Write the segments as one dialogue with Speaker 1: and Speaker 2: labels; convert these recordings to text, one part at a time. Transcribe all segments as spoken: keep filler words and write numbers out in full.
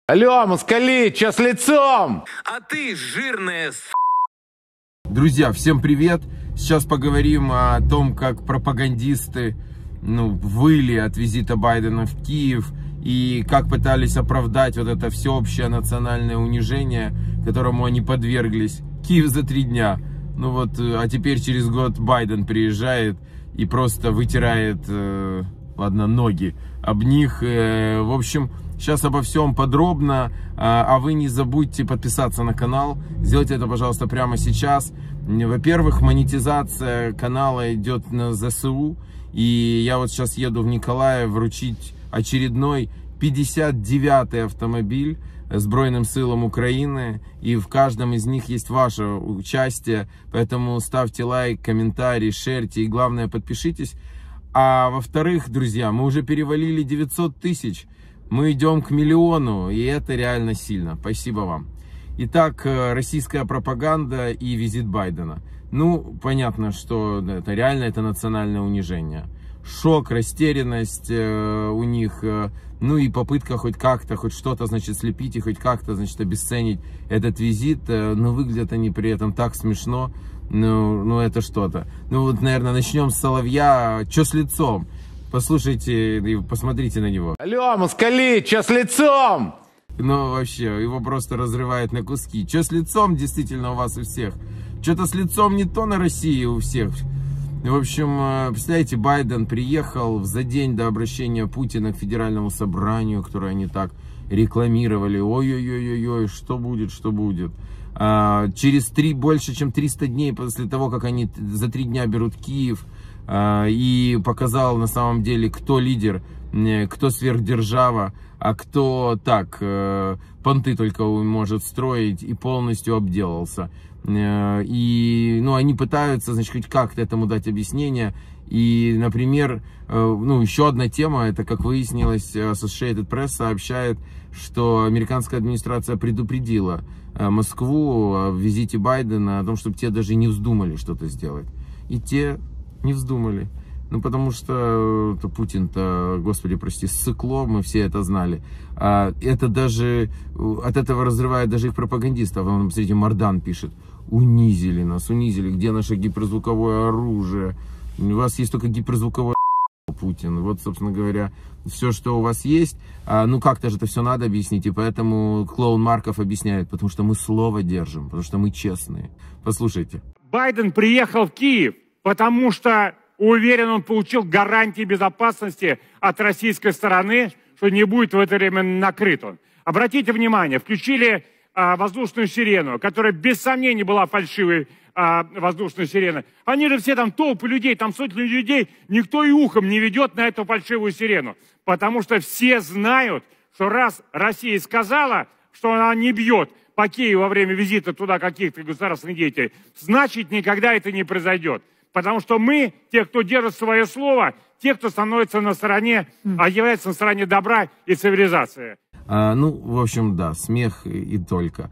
Speaker 1: Алло, москали, чё с лицом?
Speaker 2: А ты жирная с...
Speaker 3: Друзья, всем привет! Сейчас поговорим о том, как пропагандисты ну, выли от визита Байдена в Киев и как пытались оправдать вот это всеобщее национальное унижение, которому они подверглись. Киев за три дня. Ну вот, а теперь через год Байден приезжает и просто вытирает, э, ладно, ноги об них. Э, в общем, сейчас обо всем подробно, а вы не забудьте подписаться на канал. Сделайте это, пожалуйста, прямо сейчас. Во-первых, монетизация канала идет на ЗСУ. И я вот сейчас еду в Николаев вручить очередной пятьдесят девятый автомобиль Збройным силам Украины. И в каждом из них есть ваше участие. Поэтому ставьте лайк, комментарий, шерьте и, главное, подпишитесь. А во-вторых, друзья, мы уже перевалили девятьсот тысяч. Мы идем к миллиону, и это реально сильно. Спасибо вам. Итак, российская пропаганда и визит Байдена. Ну, понятно, что это реально это национальное унижение. Шок, растерянность э, у них, э, ну и попытка хоть как-то, хоть что-то, значит, слепить и хоть как-то, значит, обесценить этот визит. Э, но выглядят они при этом так смешно. Ну, ну это что-то. Ну вот, наверное, начнем с Соловья. Чё с лицом? Послушайте и посмотрите на него.
Speaker 1: Алло, москали, чё с лицом?
Speaker 3: Ну, вообще, его просто разрывает на куски. Чё с лицом, действительно, у вас у всех? Что-то с лицом не то на России у всех. В общем, представляете, Байден приехал за день до обращения Путина к Федеральному собранию, которое они так рекламировали. Ой-ой-ой-ой, что будет, что будет. А, через три, больше чем триста дней после того, как они за три дня берут Киев, а, и показал на самом деле, кто лидер, кто сверхдержава, а кто так, понты только может строить, и полностью обделался. И, ну, они пытаются, значит, хоть как-то этому дать объяснение. И, например, ну, еще одна тема, это, как выяснилось, Associated Press сообщает, что американская администрация предупредила Москву о визите Байдена, о том, чтобы те даже не вздумали что-то сделать. И те не вздумали. Ну, потому что Путин-то, господи, прости, ссыкло, мы все это знали. А это даже, от этого разрывает даже их пропагандистов. Вон, посмотрите, Мардан пишет: унизили нас, унизили, где наше гиперзвуковое оружие? У вас есть только гиперзвуковое Путин. Вот, собственно говоря, все, что у вас есть. А, ну, как-то же это все надо объяснить. И поэтому клоун Марков объясняет, потому что мы слово держим, потому что мы честные. Послушайте.
Speaker 4: Байден приехал в Киев, потому что, уверен, он получил гарантии безопасности от российской стороны, что не будет в это время накрыт он. Обратите внимание, включили а, воздушную сирену, которая без сомнений была фальшивой а, воздушной сиреной. Они же все там толпы людей, там сотни людей, никто и ухом не ведет на эту фальшивую сирену. Потому что все знают, что раз Россия сказала, что она не бьет по Киеву во время визита туда каких-то государственных деятелей, значит, никогда это не произойдет. Потому что мы, те, кто держит свое слово, те, кто становится на стороне, а является на стороне добра и цивилизации.
Speaker 3: А, ну, в общем, да, смех и только.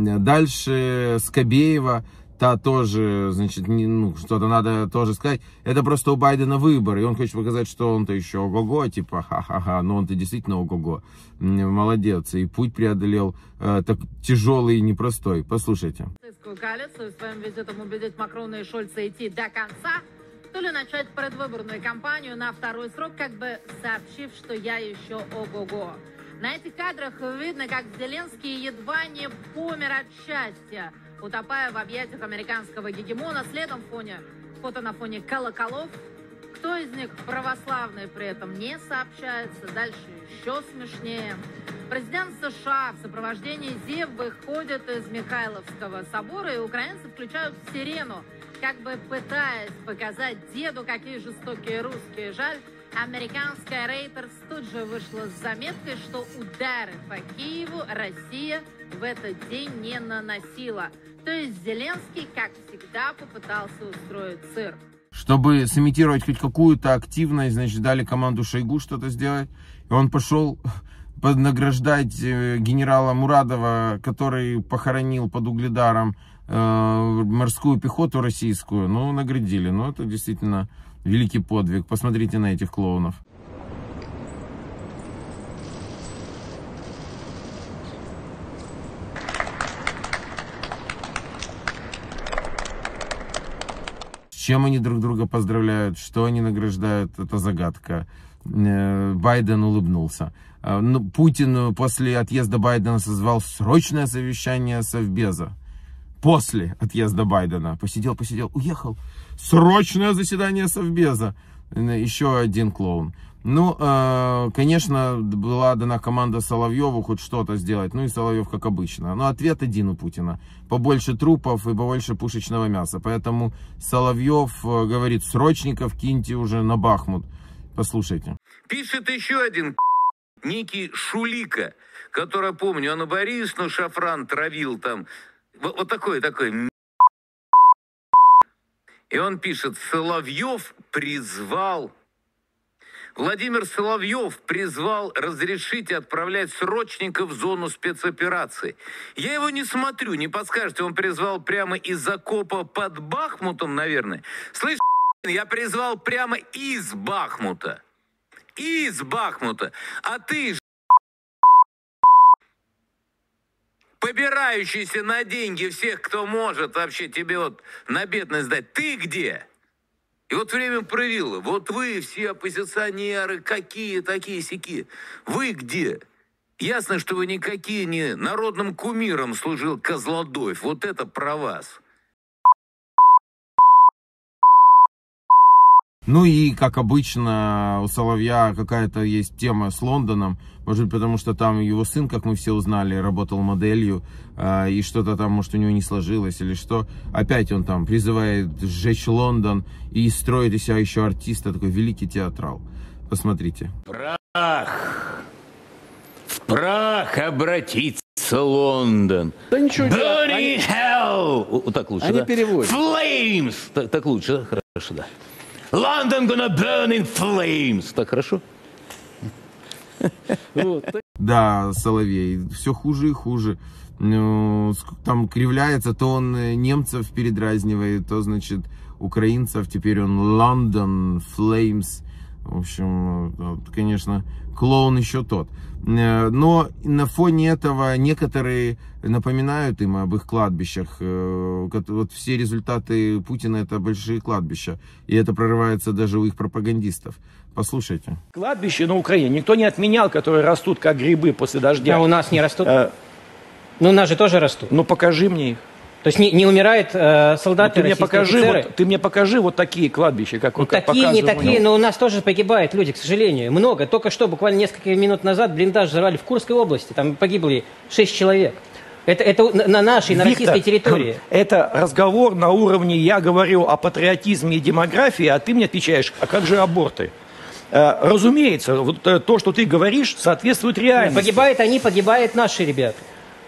Speaker 3: Дальше Скобеева, та тоже, значит, не, ну, что-то надо тоже сказать. Это просто у Байдена выбор, и он хочет показать, что он-то еще ого-го, типа ха-ха-ха, но он-то действительно ого-го. Молодец, и путь преодолел э, так тяжелый и непростой. Послушайте.
Speaker 5: Коалицию своим визитом убедить Макрона и Шольца идти до конца, то ли начать предвыборную кампанию на второй срок, как бы сообщив, что я еще ого-го. На этих кадрах видно, как Зеленский едва не помер от счастья, утопая в объятиях американского гегемона. Следом в фоне, фото на фоне колоколов. Кто из них православный при этом не сообщается. Дальше еще смешнее. Президент США в сопровождении ЗИВ выходит из Михайловского собора, и украинцы включают сирену, как бы пытаясь показать деду, какие жестокие русские. Жаль, американская Reuters тут же вышла с заметкой, что удары по Киеву Россия в этот день не наносила. То есть Зеленский, как всегда, попытался устроить цирк.
Speaker 3: Чтобы сымитировать хоть какую-то активность, значит, дали команду Шойгу что-то сделать. И он пошел награждать генерала Мурадова, который похоронил под Угледаром э, морскую пехоту российскую. Ну, наградили. Ну, это действительно великий подвиг. Посмотрите на этих клоунов. чем они друг друга поздравляют, что они награждают, это загадка. Байден улыбнулся. Ну, Путин после отъезда Байдена созвал срочное совещание Совбеза. После отъезда Байдена. Посидел, посидел, уехал. Срочное заседание Совбеза. Еще один клоун. Ну, э, конечно, была дана команда Соловьеву хоть что-то сделать. Ну и Соловьев, как обычно. Но ответ один у Путина. Побольше трупов и побольше пушечного мяса. Поэтому Соловьев говорит: срочников киньте уже на Бахмут. Послушайте.
Speaker 2: Пишет еще один некий Шулика, который, помню, Анну Борисовну шафран травил там. Вот, вот такой, такой. И он пишет: Соловьев призвал... Владимир Соловьев призвал разрешить отправлять срочников в зону спецоперации. Я его не смотрю, не подскажете, он призвал прямо из окопа под Бахмутом, наверное. Слышь, я призвал прямо из Бахмута. Из Бахмута. А ты, побирающийся на деньги всех, кто может вообще тебе вот на бедность дать, ты где? И вот время проявило. Вот вы все оппозиционеры, какие такие сяки. Вы где? Ясно, что вы никакие не народным кумиром служил Козлодоев. Вот это про вас.
Speaker 3: Ну и, как обычно, у Соловья какая-то есть тема с Лондоном. Может быть, потому что там его сын, как мы все узнали, работал моделью. Э, и что-то там, может, у него не сложилось или что. Опять он там призывает сжечь Лондон и строит из себя еще артиста. Такой великий театрал. Посмотрите.
Speaker 6: Прах. В прах обратится Лондон.
Speaker 7: Да ничего не
Speaker 6: Burning hell. Вот так лучше,
Speaker 7: Они
Speaker 6: да?
Speaker 7: переводят.
Speaker 6: Flames. Так, так лучше, да? Хорошо, да. London gonna burn in flames. Так хорошо?
Speaker 3: Да, Соловей, все хуже и хуже. Ну, там кривляется, то он немцев передразнивает, то, значит, украинцев. Теперь он London Flames. В общем, конечно, клоун еще тот. Но на фоне этого некоторые напоминают им об их кладбищах. Вот все результаты Путина — это большие кладбища. И это прорывается даже у их пропагандистов. Послушайте.
Speaker 7: Кладбище на Украине никто не отменял, которые растут как грибы после дождя.
Speaker 8: А у нас не растут?
Speaker 7: Э,
Speaker 8: Ну, у нас же тоже растут.
Speaker 7: ну покажи мне их.
Speaker 8: То есть не, не умирают э, солдаты,
Speaker 7: Ну, ты, мне
Speaker 8: российские
Speaker 7: покажи,
Speaker 8: офицеры?
Speaker 7: вот, ты мне покажи вот такие кладбища, как,
Speaker 8: Ну,
Speaker 7: как
Speaker 8: такие, не
Speaker 7: показывал
Speaker 8: такие,
Speaker 7: мне.
Speaker 8: но у нас тоже погибают люди, к сожалению. Много. Только что, буквально несколько минут назад, блиндаж взорвали в Курской области. Там погибли шесть человек. Это, это на- на нашей, на
Speaker 7: Виктор,
Speaker 8: российской территории.
Speaker 7: Это разговор на уровне «я говорю о патриотизме и демографии», а ты мне отвечаешь, а как же аборты? Э, Разумеется, вот э, то, что ты говоришь, соответствует реальности.
Speaker 8: Погибают они, погибают наши ребята.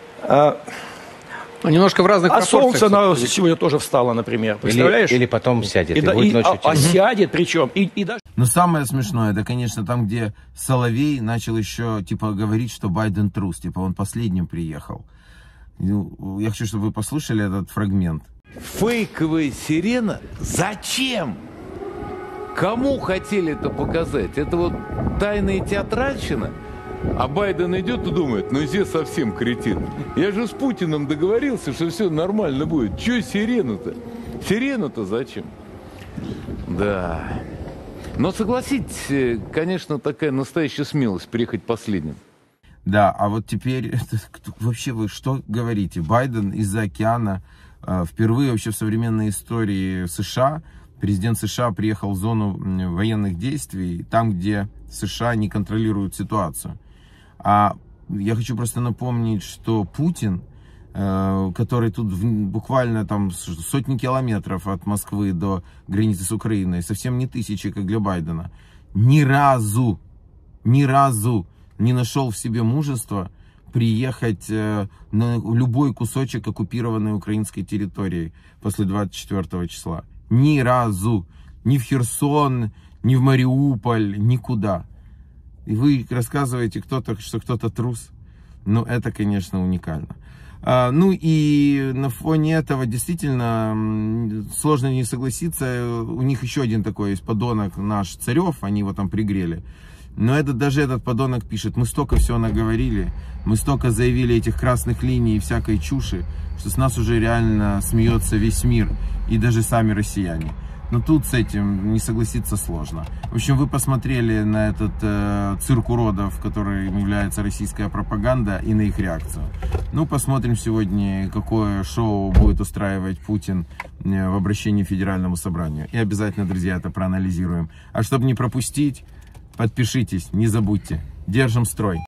Speaker 9: Ну, немножко в разных
Speaker 7: А
Speaker 9: пропорциях.
Speaker 7: солнце на, сегодня тоже встало, например. Представляешь?
Speaker 9: Или, или потом сядет,
Speaker 7: И
Speaker 9: и,
Speaker 7: да-
Speaker 9: будет
Speaker 7: и-
Speaker 9: ночью
Speaker 7: а, а
Speaker 9: темно.
Speaker 7: сядет причем. И, и даже...
Speaker 3: Но самое смешное, это, конечно, там, где Соловей начал еще, типа, говорить, что Байден трус. Типа, он последним приехал. Ну, я хочу, чтобы вы послушали этот фрагмент.
Speaker 6: Фейковая сирена? Зачем? Кому хотели это показать? Это вот тайная театральщина? А Байден идет и думает: ну здесь совсем кретин. Я же с Путиным договорился, что все нормально будет. Че сирену-то? Сирену-то зачем? Да. Но согласитесь, конечно, такая настоящая смелость приехать последним.
Speaker 3: Да, а вот теперь, это, кто- вообще вы что говорите? Байден из-за океана, э, впервые вообще в современной истории США, президент США приехал в зону м, военных действий, там, где США не контролируют ситуацию. А я хочу просто напомнить, что Путин, э, который тут в- буквально там с- сотни километров от Москвы до границы с Украиной, совсем не тысячи, как для Байдена, ни разу, ни разу не нашел в себе мужества приехать э, на любой кусочек оккупированной украинской территории после двадцать четвёртого числа. Ни разу. Ни в Херсон, ни в Мариуполь, никуда. И вы рассказываете, кто-то, что кто-то трус. Ну, это, конечно, уникально. А, ну и на фоне этого действительно м, сложно не согласиться. У них еще один такой есть подонок наш, Царев, они его там пригрели. Но это, даже этот подонок пишет: мы столько всего наговорили, мы столько заявили этих красных линий и всякой чуши, что с нас уже реально смеется весь мир и даже сами россияне. Но тут с этим не согласиться сложно. В общем, вы посмотрели на этот э, цирк уродов, которым является российская пропаганда, и на их реакцию. Ну, посмотрим сегодня, какое шоу будет устраивать Путин в обращении к Федеральному собранию. И обязательно, друзья, это проанализируем. А чтобы не пропустить, подпишитесь, не забудьте. Держим строй.